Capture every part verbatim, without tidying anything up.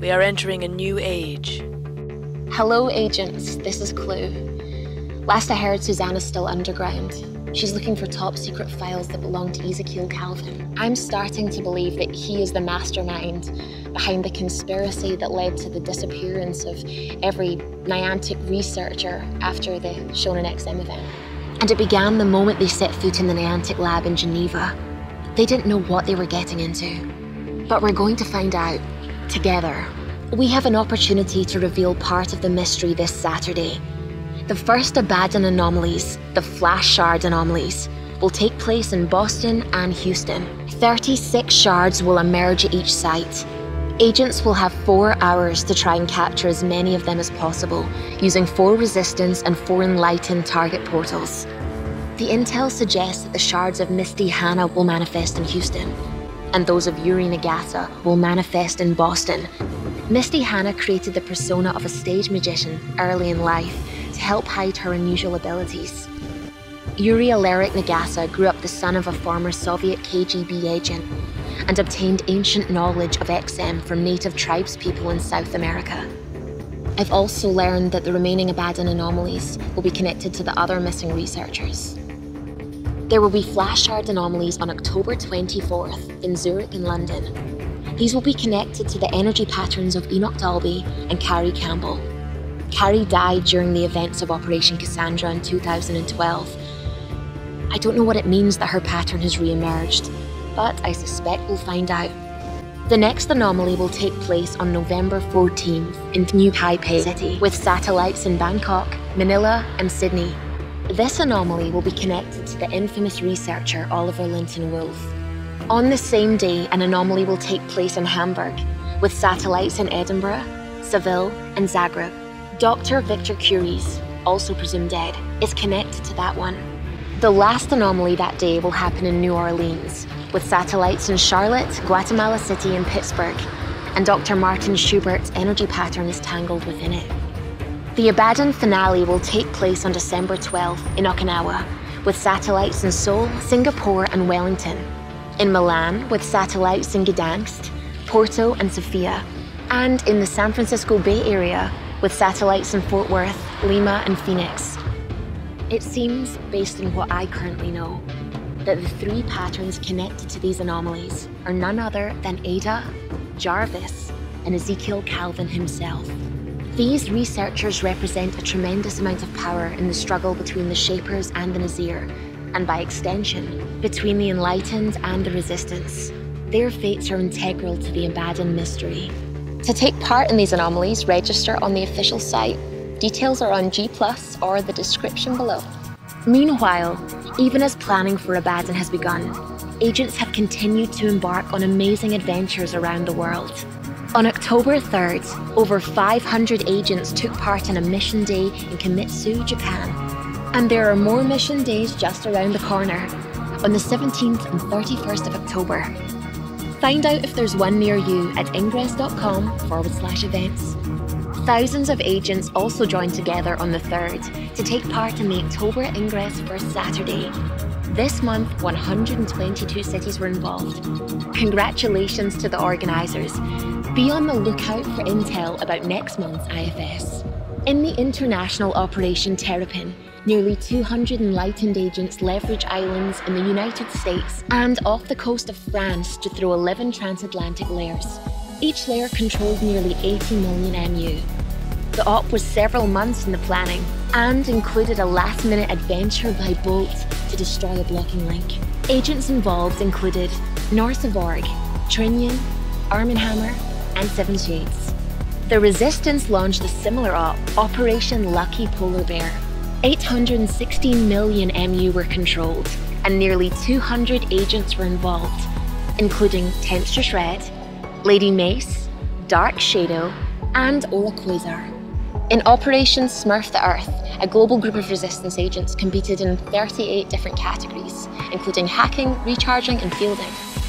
We are entering a new age. Hello, agents. This is Klue. Last I heard, Susanna's still underground. She's looking for top-secret files that belong to Ezekiel Calvin. I'm starting to believe that he is the mastermind behind the conspiracy that led to the disappearance of every Niantic researcher after the Shonen X M event. And it began the moment they set foot in the Niantic lab in Geneva. They didn't know what they were getting into. But we're going to find out, together. We have an opportunity to reveal part of the mystery this Saturday. The first Abaddon Anomalies, the Flash Shard Anomalies, will take place in Boston and Houston. thirty-six shards will emerge at each site. Agents will have four hours to try and capture as many of them as possible, using four Resistance and four Enlightened target portals. The intel suggests that the shards of Misty Hannah will manifest in Houston, and those of Yuri Nagata will manifest in Boston. Misty Hannah created the persona of a stage magician early in life to help hide her unusual abilities. Yuri Alaric Nagata grew up the son of a former Soviet K G B agent and obtained ancient knowledge of X M from native tribespeople in South America. I've also learned that the remaining Abaddon anomalies will be connected to the other missing researchers. There will be flash shard anomalies on October twenty-fourth in Zurich and London. These will be connected to the energy patterns of Enoch Dalby and Carrie Campbell. Carrie died during the events of Operation Cassandra in two thousand twelve. I don't know what it means that her pattern has re-emerged, but I suspect we'll find out. The next anomaly will take place on November fourteenth in New Taipei City, with satellites in Bangkok, Manila, and Sydney. This anomaly will be connected to the infamous researcher Oliver Linton Wolff. On the same day, an anomaly will take place in Hamburg, with satellites in Edinburgh, Seville, and Zagreb. Doctor Victor Curies, also presumed dead, is connected to that one. The last anomaly that day will happen in New Orleans, with satellites in Charlotte, Guatemala City, and Pittsburgh, and Doctor Martin Schubert's energy pattern is tangled within it. The Abaddon finale will take place on December twelfth in Okinawa, with satellites in Seoul, Singapore, and Wellington. In Milan, with satellites in Gdansk, Porto, and Sofia, and in the San Francisco Bay Area, with satellites in Fort Worth, Lima, and Phoenix. It seems, based on what I currently know, that the three patterns connected to these anomalies are none other than Ada, Jarvis, and Ezekiel Calvin himself. These researchers represent a tremendous amount of power in the struggle between the Shapers and the Nazir, and by extension, between the Enlightened and the Resistance. Their fates are integral to the Abaddon mystery. To take part in these anomalies, register on the official site. Details are on G plus or the description below. Meanwhile, even as planning for Abaddon has begun, agents have continued to embark on amazing adventures around the world. On October third, over five hundred agents took part in a mission day in Kimitsu, Japan. And there are more mission days just around the corner, on the seventeenth and thirty-first of October. Find out if there's one near you at ingress.com forward slash events. Thousands of agents also joined together on the third to take part in the October Ingress First Saturday. This month, one hundred twenty-two cities were involved. Congratulations to the organisers. Be on the lookout for intel about next month's I F S. In the international Operation Terrapin, nearly two hundred Enlightened agents leverage islands in the United States and off the coast of France to throw eleven transatlantic layers. Each layer controlled nearly eighty million M U. The op was several months in the planning and included a last-minute adventure by boat to destroy a blocking link. Agents involved included Norse of Org, Trinian, Arm and Hammer, and Seven Shades. The Resistance launched a similar op, Operation Lucky Polar Bear. eight hundred sixteen million M U were controlled, and nearly two hundred agents were involved, including Tense to Shred, Lady Mace, Dark Shadow, and Aura Quasar. In Operation Smurf the Earth, a global group of Resistance agents competed in thirty-eight different categories, including hacking, recharging, and fielding.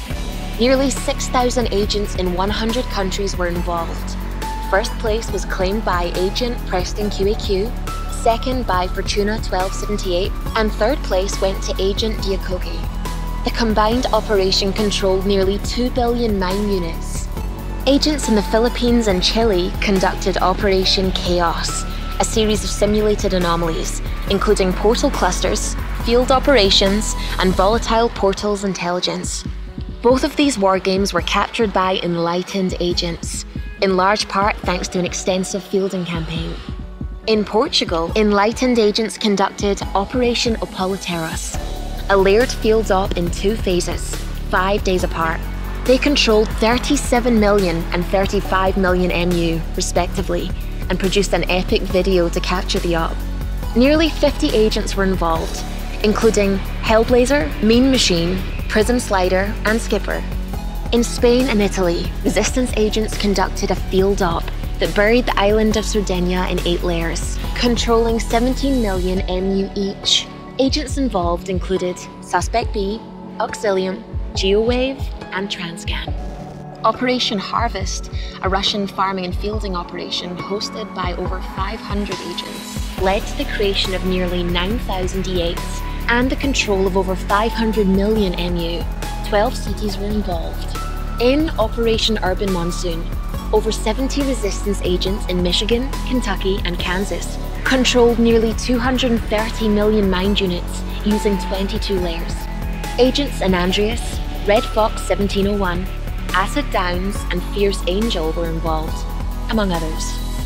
Nearly six thousand agents in one hundred countries were involved. First place was claimed by Agent Preston Q A Q, second by Fortuna twelve seventy-eight, and third place went to Agent Diakoki. The combined operation controlled nearly two billion mine units. Agents in the Philippines and Chile conducted Operation Chaos, a series of simulated anomalies, including portal clusters, field operations, and volatile portals intelligence. Both of these wargames were captured by Enlightened agents, in large part thanks to an extensive fielding campaign. In Portugal, Enlightened agents conducted Operation OPauliteiros, a layered field op in two phases, five days apart. They controlled thirty-seven million and thirty-five million M U, respectively, and produced an epic video to capture the op. Nearly fifty agents were involved, including Hellblazer, Mean Machine, Prism Slider, and Skipper. In Spain and Italy, Resistance agents conducted a field op that buried the island of Sardinia in eight layers, controlling seventeen million M U each. Agents involved included Suspect B, Auxilium, GeoWave, and Transcan. Operation Harvest, a Russian farming and fielding operation hosted by over five hundred agents, led to the creation of nearly nine thousand E eights and the control of over five hundred million M U. twelve cities were involved. In Operation Urban Monsoon, over seventy Resistance agents in Michigan, Kentucky, and Kansas controlled nearly two hundred thirty million mind units using twenty-two layers. Agents in Andreas, Red Fox seventeen oh one, Acid Downs, and Fierce Angel were involved, among others.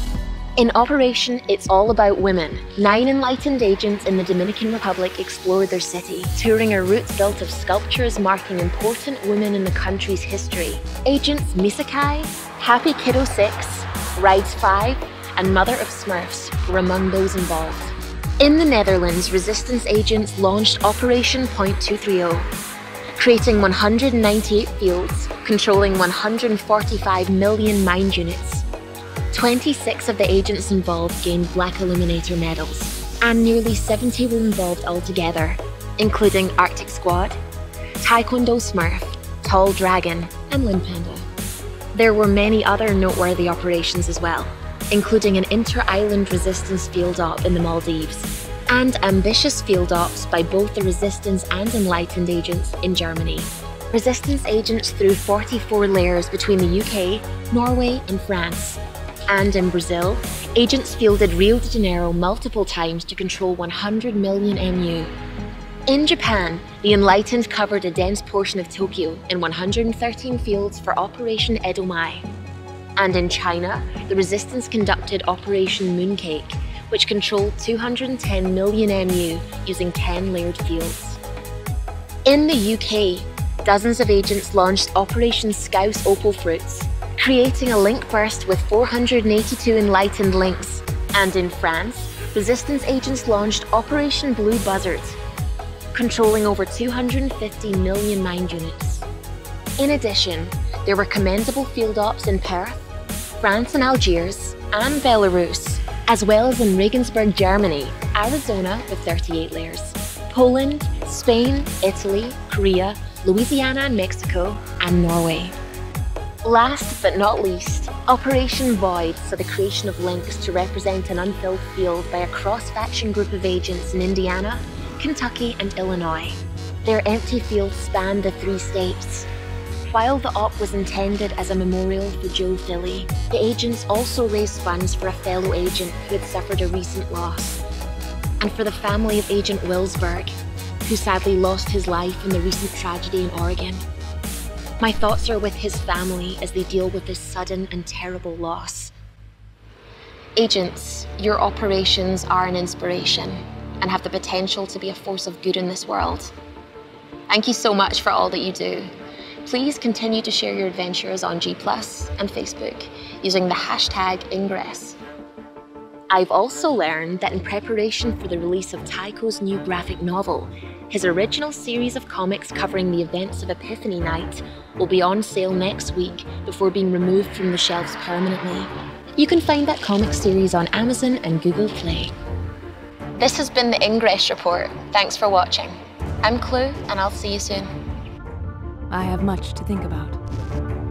In Operation It's All About Women, nine Enlightened agents in the Dominican Republic explored their city, touring a route built of sculptures marking important women in the country's history. Agents Misakai, Happy Kiddo six, Rides five, and Mother of Smurfs were among those involved. In the Netherlands, Resistance agents launched Operation Point two thirty, creating one hundred ninety-eight fields, controlling one hundred forty-five million mind units. twenty-six of the agents involved gained Black Illuminator medals, and nearly seventy were involved altogether, including Arctic Squad, Taekwondo Smurf, Tall Dragon, and Lin Panda. There were many other noteworthy operations as well, including an inter-island resistance field op in the Maldives, and ambitious field ops by both the Resistance and Enlightened agents in Germany. Resistance agents threw forty-four layers between the U K, Norway, and France. And in Brazil, agents fielded Rio de Janeiro multiple times to control one hundred million M U. In Japan, the Enlightened covered a dense portion of Tokyo in one hundred thirteen fields for Operation Edomai. And in China, the Resistance conducted Operation Mooncake, which controlled two hundred ten million M U using ten layered fields. In the U K, dozens of agents launched Operation Scouse Opal Fruits, creating a link burst with four hundred eighty-two Enlightened links. And in France, Resistance agents launched Operation Blue Buzzard, controlling over two hundred fifty million mind units. In addition, there were commendable field ops in Perth, France and Algiers, and Belarus, as well as in Regensburg, Germany, Arizona with thirty-eight layers, Poland, Spain, Italy, Korea, Louisiana and Mexico, and Norway. Last but not least, Operation Void saw the creation of links to represent an unfilled field by a cross-faction group of agents in Indiana, Kentucky, and Illinois. Their empty fields spanned the three states. While the op was intended as a memorial for Joe Philly, the agents also raised funds for a fellow agent who had suffered a recent loss, and for the family of Agent Wilsberg, who sadly lost his life in the recent tragedy in Oregon. My thoughts are with his family as they deal with this sudden and terrible loss. Agents, your operations are an inspiration and have the potential to be a force of good in this world. Thank you so much for all that you do. Please continue to share your adventures on G plus and Facebook using the hashtag Ingress. I've also learned that in preparation for the release of Tycho's new graphic novel, his original series of comics covering the events of Epiphany Night will be on sale next week before being removed from the shelves permanently. You can find that comic series on Amazon and Google Play. This has been the Ingress Report. Thanks for watching. I'm Klue, and I'll see you soon. I have much to think about.